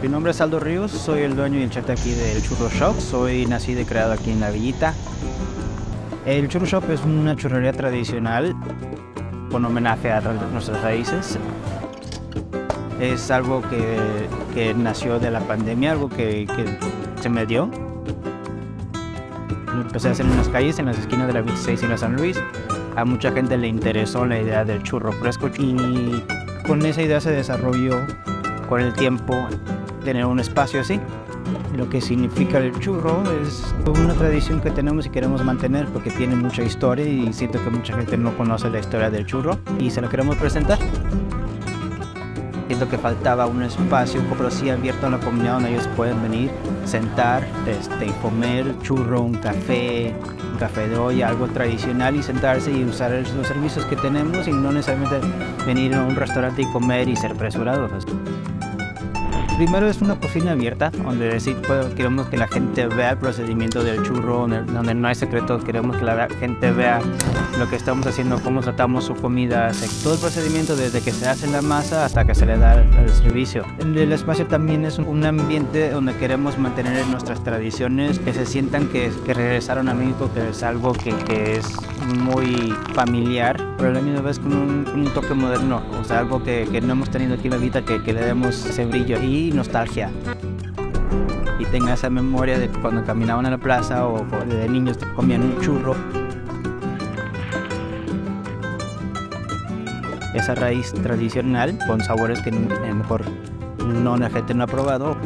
Mi nombre es Aldo Ríos, soy el dueño y el chef de aquí del Churro Shop. Soy nacido y creado aquí en La Villita. El Churro Shop es una churrería tradicional con homenaje a nuestras raíces. Es algo que nació de la pandemia, algo que se me dio. Lo empecé a hacer en las calles, en las esquinas de la 26 y la San Luis. A mucha gente le interesó la idea del churro fresco y con esa idea se desarrolló con el tiempo tener un espacio así. Lo que significa el churro es una tradición que tenemos y queremos mantener porque tiene mucha historia y siento que mucha gente no conoce la historia del churro y se lo queremos presentar. Siento que faltaba un espacio, pero sí abierto a la comunidad donde ellos pueden venir, sentar, comer churro, un café de olla, algo tradicional y sentarse y usar los servicios que tenemos y no necesariamente venir a un restaurante y comer y ser apresurados. Primero es una cocina abierta, donde sí queremos que la gente vea el procedimiento del churro, donde no hay secretos, queremos que la gente vea lo que estamos haciendo, cómo tratamos su comida, todo el procedimiento desde que se hace la masa hasta que se le da el servicio. El espacio también es un ambiente donde queremos mantener nuestras tradiciones, que se sientan que regresaron a México, que es algo que es muy familiar, pero a la misma vez con un toque moderno, o sea, algo que no hemos tenido aquí en La Villita, que le demos ese brillo y nostalgia. Y tenga esa memoria de cuando caminaban a la plaza o de niños comían un churro. Esa raíz tradicional con sabores que a lo mejor la gente no ha probado.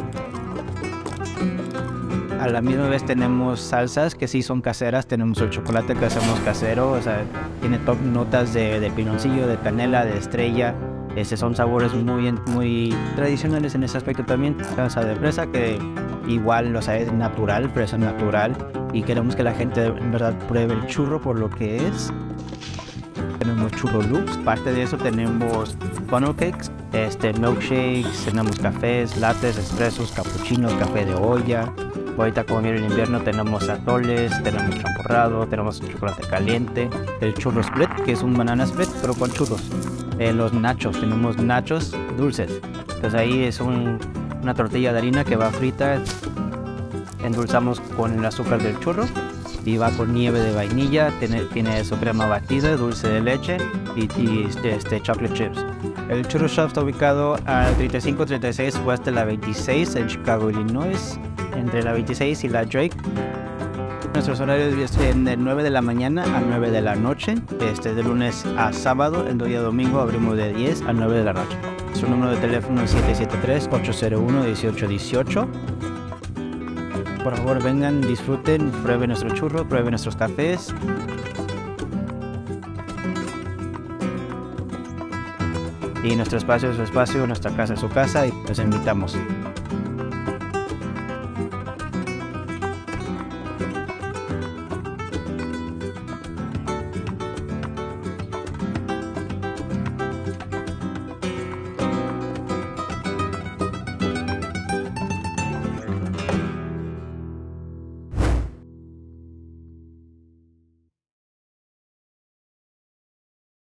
A la misma vez tenemos salsas que sí son caseras, tenemos el chocolate que hacemos casero, o sea, tiene notas de piloncillo, de canela, de estrella. Son sabores muy tradicionales en ese aspecto también. Salsa de fresa que igual, o sea, es natural, fresa natural, y queremos que la gente en verdad pruebe el churro por lo que es. Tenemos churro loops, parte de eso tenemos funnel cakes, milkshakes, tenemos cafés, lattes, expresos, capuchinos, café de olla. Ahorita como viene el invierno tenemos atoles, tenemos champurrado, tenemos chocolate caliente, el churro split, que es un banana split pero con churros. Los nachos, tenemos nachos dulces, pues ahí es una tortilla de harina que va frita, endulzamos con el azúcar del churro y va con nieve de vainilla, tiene su crema batida, dulce de leche y chocolate chips. El Churro Shop está ubicado al 3536 West de la 26 en Chicago, Illinois, entre la 26 y la Drake. Nuestros horarios son de 9 de la mañana a 9 de la noche, de lunes a sábado. El día domingo abrimos de 10 a 9 de la noche. Su número de teléfono es 773-801-1818. Por favor vengan, disfruten, prueben nuestro churro, prueben nuestros cafés. Y nuestro espacio es su espacio, nuestra casa es su casa y los invitamos.